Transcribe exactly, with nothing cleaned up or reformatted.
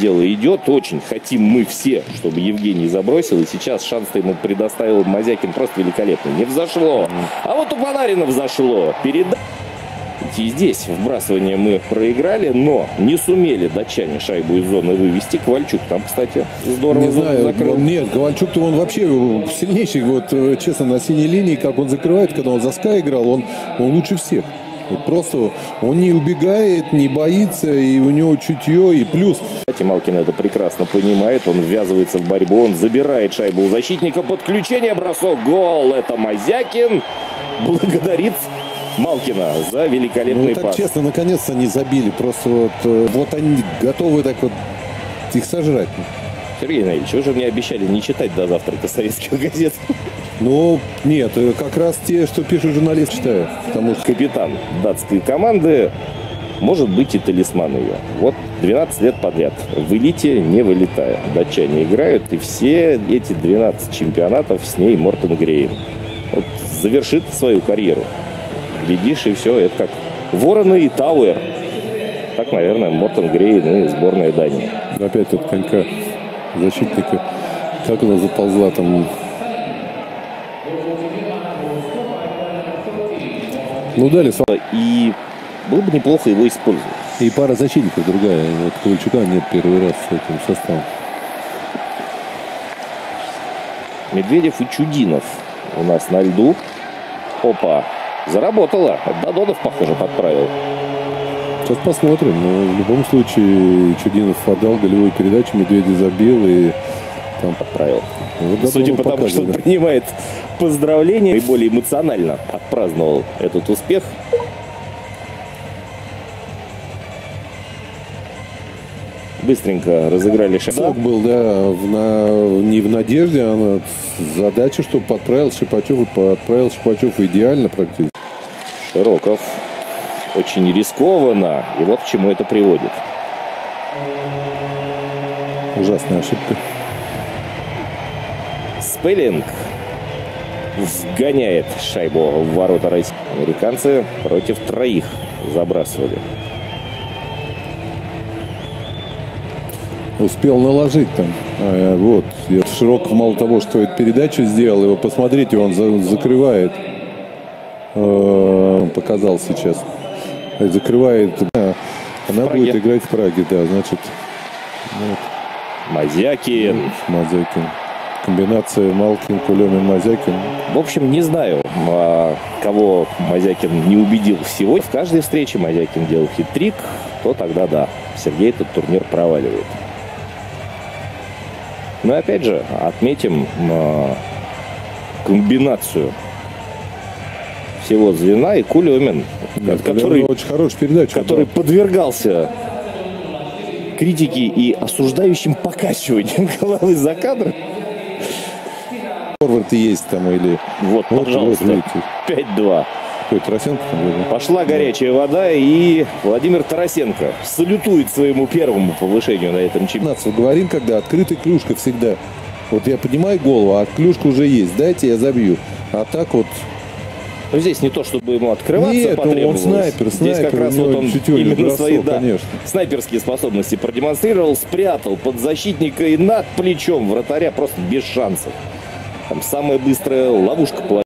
дело идет. Очень хотим мы все, чтобы Евгений забросил. И сейчас шанс-то ему предоставил Мазякин просто великолепный. Не взошло. А вот у Панарина взошло. Переда... И здесь вбрасывание мы проиграли, но не сумели датчане шайбу из зоны вывести. Ковальчук там, кстати, здорово не знаю, закрыл. Нет, Ковальчук-то он вообще сильнейший. Вот, честно, на синей линии, как он закрывает, когда он за СКА играл, он, он лучше всех. Вот просто он не убегает, не боится, и у него чутье, и плюс. Кстати, Малкин это прекрасно понимает, он ввязывается в борьбу, он забирает шайбу у защитника, подключение, бросок, гол, это Мазякин благодарит Малкина за великолепный ну, так, пас. Честно, наконец-то они забили, просто вот, вот они готовы так вот их сожрать. Сергей Геннадьевич, вы же мне обещали не читать до завтрака советских газет. Ну, нет, как раз те, что пишут журналисты, читаю. Потому что капитан датской команды может быть и талисман ее. Вот двенадцать лет подряд в элите не вылетая. Датчане играют, и все эти двенадцать чемпионатов с ней Мортен Грейн. Вот завершит свою карьеру. Глядишь, и все, это как Вороны и Тауэр. Так, наверное, Мортен Грейн и сборная Дании. Опять тут конька защитника. Как она заползла там. Ну, дали. И было бы неплохо его использовать. И пара защитников другая. Вот Ковальчука нет первый раз с этим составом. Медведев и Чудинов у нас на льду. Опа. Заработала. Додонов, похоже, подправил. Сейчас посмотрим. Но в любом случае Чудинов отдал голевую передачу, Медведев забил и там подправил. Вот судя по тому, что он принимает поздравления и более эмоционально отпраздновал этот успех. Быстренько разыграли шаг. был, да, в на... не в надежде, а на задача, чтобы подправил Шипачев, и подправил Шипачев идеально практически. Широков. Очень рискованно. И вот к чему это приводит. Ужасная ошибка. Спеллинг вгоняет шайбу в ворота России. Американцы против троих забрасывали. Успел наложить там. А, вот. Широков мало того, что эту передачу сделал, его посмотрите, он за, закрывает. Он показал сейчас. Закрывает. Она будет играть в Праге, да, значит. Вот. Мазякин. Мазякин. Комбинация Малкин, Кулемин, Мазякин. В общем, не знаю, кого Мазякин не убедил сегодня. В каждой встрече Мазякин делал хитрик, то тогда да, Сергей этот турнир проваливает. Но опять же, отметим комбинацию всего звена и Кулемин, да, который, очень хорошая передача, который подвергался критике и осуждающим покачиванием головы за кадром. Форвард есть там или... Вот, вот пожалуйста, вот, пять-два. Тарасенко там, пошла горячая вода, и Владимир Тарасенко салютует своему первому повышению на этом чемпионате. Говорим, когда открытая клюшка всегда. Вот я поднимаю голову, а клюшка уже есть. Дайте, я забью. А так вот... Но здесь не то, чтобы ему открываться Нет, потребовалось. он снайпер, здесь снайпер, как раз вот он именно бросок, свои да, снайперские способности продемонстрировал, спрятал под защитника и над плечом вратаря просто без шансов. Там самая быстрая ловушка